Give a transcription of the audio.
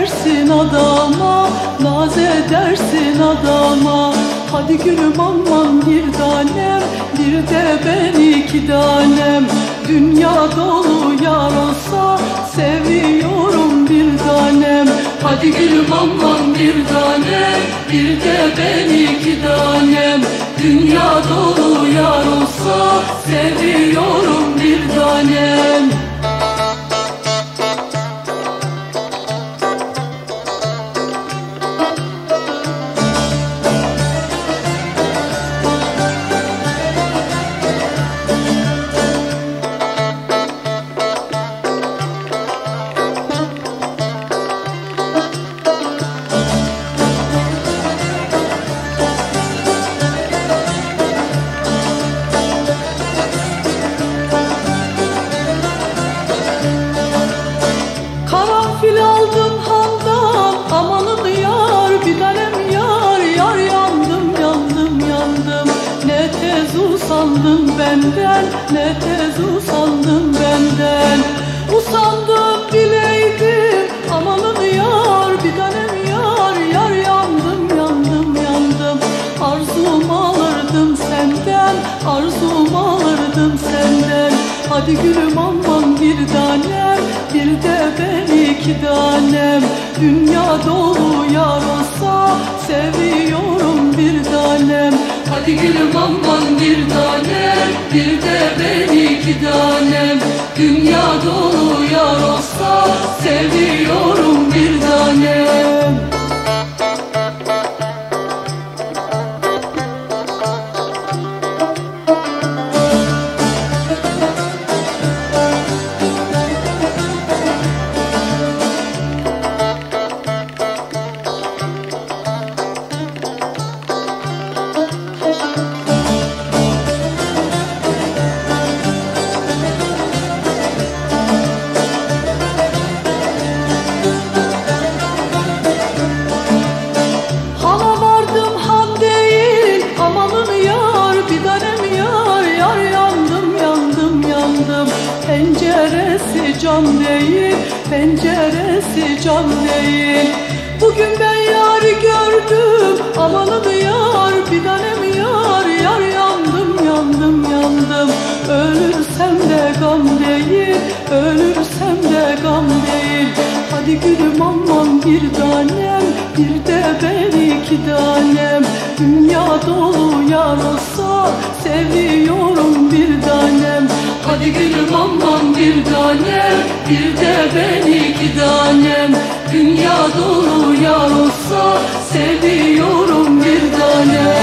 edersin adama, naz edersin adama. Hadi gülüm aman bir tanem, bir de ben iki tanem. Dünya dolu yar olsa seviyorum bir tanem. Hadi gülüm aman bir tanem, bir de ben iki tanem. Dünya dolu yar olsa seviyorum bir tanem. Karanfil aldım handan, amanın yar, bir tanem yar. Yar yandım, yandım, yandım. Ne tez usandın benden, ne tez usandın benden. Usandım bileydim, amanın yar, bir tanem yar. Yar yandım, yandım, yandım. Arzumu alırdım senden, arzumu alırdım senden. Hadi gülüm aman bir tanem, bir de ben iki tanem. Dünya dolu yar olsa seviyorum bir tanem. Hadi gülüm aman bir tanem, bir de ben iki tanem. Dünya dolu yar olsa seviyorum bir tanem. Penceresi cam değil, penceresi cam değil. Bugün ben yarı gördüm, amanın yar, bir tanem yar. Yar yandım, yandım, yandım. Ölürsem de gam değil, ölürsem de gam değil. Hadi gülüm aman bir tanem, bir de ben iki tanem. Dünya dolu yar olsa seviyorum bir tanem. Hadi gülüm aman bir tanem, bir de ben iki tanem. Dünya dolu yar olsa seviyorum bir tanem.